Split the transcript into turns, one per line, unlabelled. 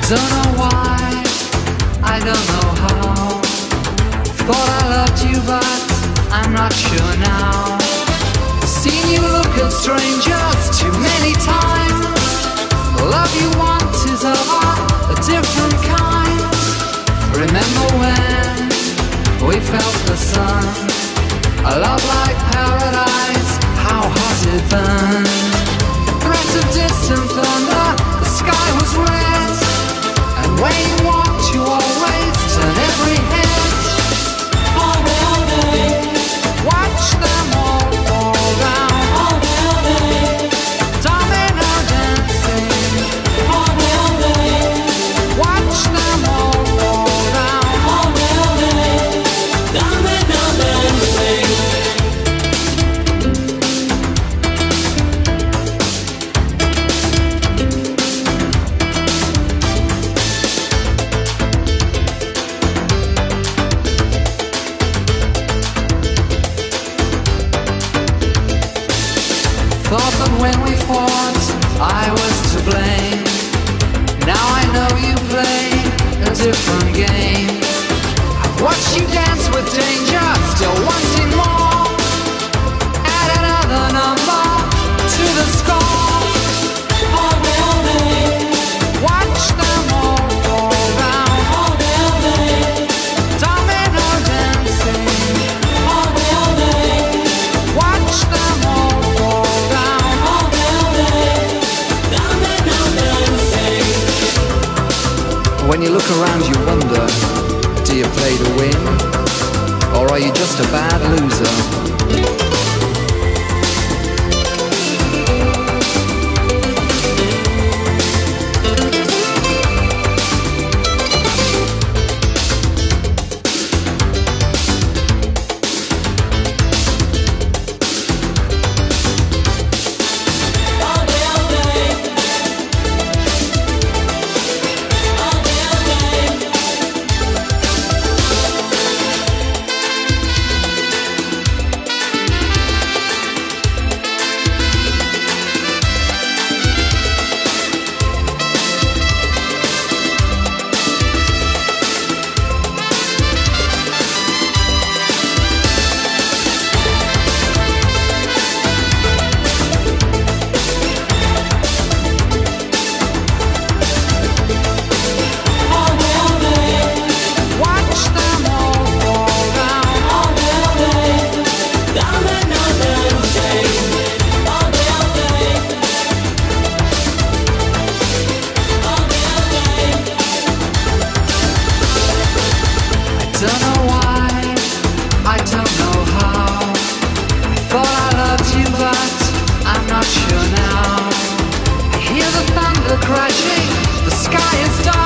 Don't know why, I don't know how. Thought I loved you, but I'm not sure now. Seen you look at strangers too many times. The love you want is of a different kind. Remember when we felt the sun? A love like paradise, how hot it burned. Threat of distant thunder, the sky was red. And when you walked, you always turn every head. All day, watch them all fall down. All day, domino dancing. All day, watch them all fall down. All day, domino dancing. Thought that when we fought, I was to blame. Now I know you play a different game. I've watched you dance with danger, still wanting more. Add another number to the score. All day, watch them all fall down. All day, domino dancing. All day, watch them all fall down. All day, domino dancing. When you look around, you wonder, do you play to win, or are you just a bad loser? Don't know why, I don't know how. I thought I loved you, but I'm not sure now. I hear the thunder crashing, the sky is dark.